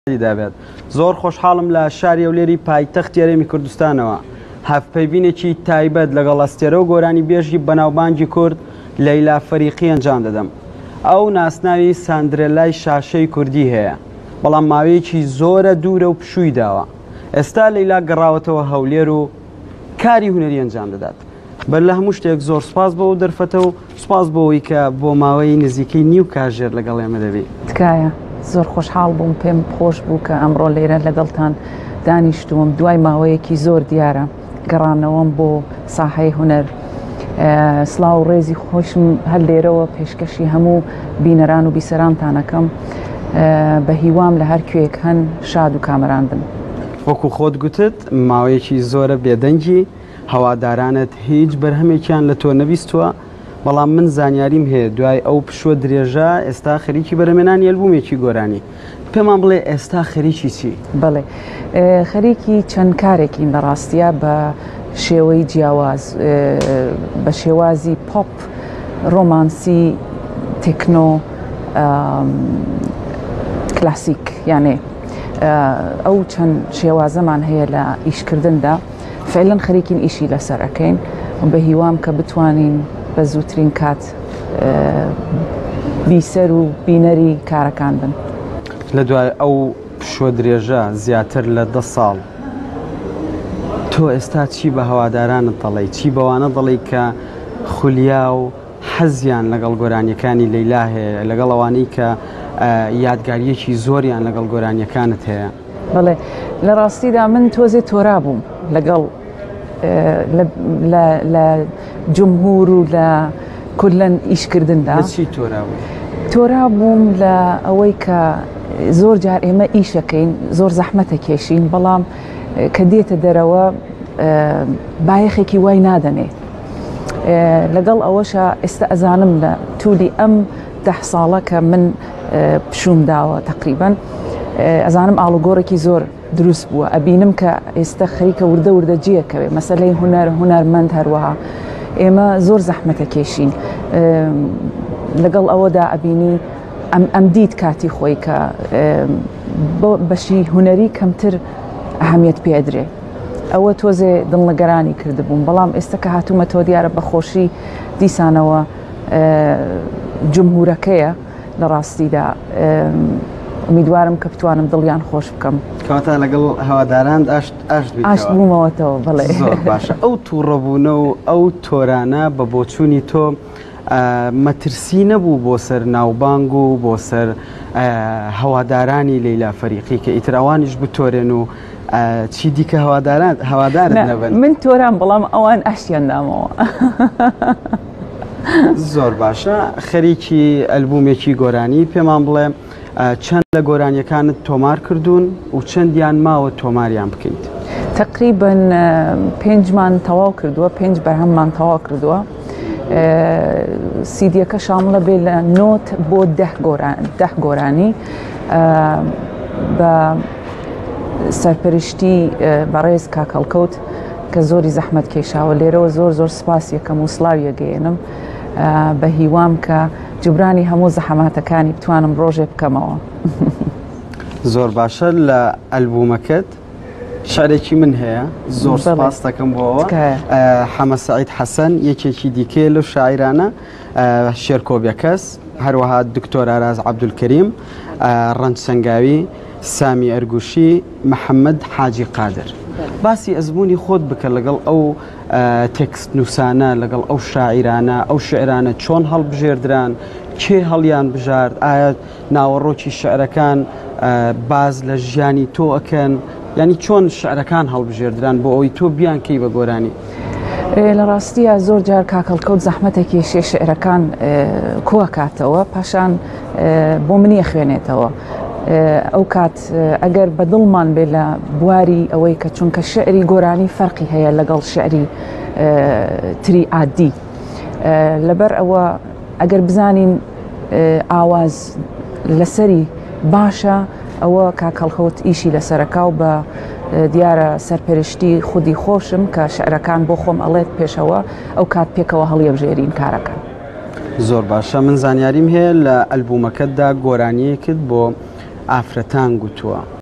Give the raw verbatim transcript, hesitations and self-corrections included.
دەبێت زۆر خۆشحاڵم لە شاری ئەولێری پایتەختی هەرێمی کوردستانەوە هەفپەیبینێکی تایبەت لەگەڵ ئەستێرە و گۆرانی بێژی بەناوبانگی کورد لەیلا فەریقی ئەنجام دەدەم. ئەو ناسناوی ساندرێلای شاشەی کوردی هەیە، بەڵام ماوەیەکی زۆرە دوورە و پشووی داوە. ئێستا لەیلا گەڕاوەتەوە هەولێر و کاری هونەری ئەنجام دەدات. بەر لە هەموو شتێک زۆر سپاس بەوە دەرفەتە و سپاس بەوەی کە بۆ ماوەی نزیکەی نیو کاژێر لەگەڵ ئێمە دەبێت. تکایە زۆر خۆشحاڵ بووم، پێم خۆش بوو کە ئەمڕۆ لێرە لەگەڵتان دانیشتووم. دوای ماوەیەکی زۆر دیارە گەڕانەوەم بۆ ساحەی هونەر. سڵاو و ڕێزی خۆشم هەر لێرەوە پێشکەشی هەموو بینەران و بیسەرانتانەکەم بە هیوام لە هەر کوێک هەن شاد و کامەران بن. وەکو خۆت گوتت ماوەیەکی زۆرە بێدەنگی هەوادارانت هیچ بەرهەمێکیان لە تۆ نەبیستووە، بەڵام من زانیاریم هەیە دوای ئەو پشووە درێژە ئێستا خەریکی بەرهەمێنانی ئەلبومێکی گۆرانی. پێمان بڵێ ئێستا خەریکی چی؟ بڵێ خەریکی چەند کارێکی بەڕاستیە بە شێوەی جیاواز، بە شێوازی پۆپ، ڕۆمانسی، تێکنۆ، کلاسیک، یانێ ئەو چەند شێوازەمان هەیە لە ئیشکردندا. فعلەن خەریکین ئیشی لەسەر ئەەکەین بە هیوام کە بتوانین بە زووترین کات بیسەر و بینەری کارەکان بن. لە دوای ئەو پشووە درێژە زیاتر لە دە ساڵ تۆ ئێستا چی بە هەوادارانت دەڵێی؟ چی بەوانە دەڵێی کە خولیا و حەزیان لەگەڵ گۆرانیەکانی لەیلا هەیە، لەگەڵ ئەوانەی کە یادگاریەکی زۆریان لەگەڵ گۆرانیەکانت هەیە؟ بڵێ لە ڕاستیدا من تۆزێ تۆرا بووم لەگەڵ لە جمهور و لە کولەن ئیشکردندا. چی تۆرا بووی؟ تۆرا بووم لە ئەوەی کە زۆر جار ئێمە ئیشەکەین، زۆر زەحمەتە کێشین، بەڵام کە دێتە دەرەوە بایەخێکی وای نادەنێ. لەگەڵ ئەوەشە ئێستا ئەزانم لە توولی ئەم دەح ساڵە کە من پشوم داوە تقریبەن ئەزانم ئاڵوگۆڕێکی زۆر دروست بووە. ئەبینم کە ئێستا خەریکە وردە وردە جیەکەوێ مەسەلەی هونەر هونەرمەند هەروەها ئێمە زۆر زەحمەتە کێشین. لەگەڵ ئەوەدا ئەبینی ئەم دیت کاتی خۆی کە بەشی هونەری کەمتر ئەهەمیەت پێدرێ. ئەوە تۆزێ دڵنەگەرانی کردبووم، بەڵام ئێستا کە هاتوومە تۆ دیارە بەخۆشی دیسانەوە جمهورەکەیە لە ڕاستیدا. ئومیدوارم کە بتوانم دڵیان خۆش بکەم. کەواتە لەگەڵ هەواداران ئاشت بوومەوەتەوە. بڵێ زۆر باشە. ئەو تووڕەبوونە و ئەو تۆرانە بە بۆچوونی تۆ مەترسی نەبوو بۆ سەر ناوبانگ و بۆ سەر هەوادارانی لەیلا فەریقی کە ئیتراوانیش بتۆرێن و چی دیکە هەواداران هەوادارت نەبن؟ من تۆران، بەڵام ئەوان ئاشتیان دامەوە. زۆر باشە. خەریکی ئەلبومێکی گۆرانی پێمان بڵێ چەند لە گۆرانیەکانت تۆمار کردوون و چەندیان ماوە تۆماریان بکەیت؟ تقریبن پێنجمان تەواو کردووە، پێنج بەرهەممان تەواو کردووە. سیدیەکە شامڵە بێ لە نۆت بۆ دەح گۆرانی بە سەرپەرشتی بەڕێز کاکەڵکەوت کە زۆری زەحمەت کێشاوە. لێرەوە زۆر زۆر سپاس یەکەم و سڵاویە گەێنم بە هیوام کە جبرانی هەموو زەحەماتەکانی بتوانم ڕۆژێ بکەمەوە. زۆر باشە. لە ئەلبومەکەت شعرێکی من هەیە، زۆر سپاس دەکەم بۆەوە. حەمە سەعید حەسەن یەکێکی دیکەیە لەو شاعیرانە، شێرکۆبیەکەس، هەروەها دکتۆر ئاراز عەبدولکەریم، ڕەنج سەنگاوی، سامی ئەرگوشی، محەممەد حاجی قادر. باسی ئەزمموی خۆت بکە لەگەڵ ئەو تێکست نووسانە، لەگەڵ ئەو شاعیرانە، ئەو شعرانە چۆن هەڵبژێردران، کێ هەڵیان بژارد، ئایا ناوەڕۆکی شعرەکان باز لە ژیانی تۆ ئەکەن، ینی چۆن شعرەکان هەڵبژێردران بۆ ئەوی تۆ بیان کەی بە گۆرانی؟ لە ڕاستیە زۆر جار کاکەڵکەوت زەحمەتێکی شێ شعرەکان کۆکاتەوە، پاشان بۆ منی خوێنێتەوە. ئەو کات ئەگەر بە دڵمان بێ لە بواری ئەوەی کە چونکە شعری گۆرانی فەرقی هەیە لەگەڵ شعری تری عادی، لەبەر ئەوە ئەگەر بزانین ئاواز لەسەری باشە، ئەوە کاکەڵکەوت ئیشی لەسەرەکە و بە دیارە سەرپەرشتی خودی خۆشم کە شعرەکان بۆ خۆم ئەڵێت پێشەوە ئەو کات پێکەوە هەڵیەبژێرین کارەکان. زۆر باشە. من زانیاریم هەیە لە ئەلبومەکەتدا گۆرانیەکت بۆ ئافرەتان گوتووە.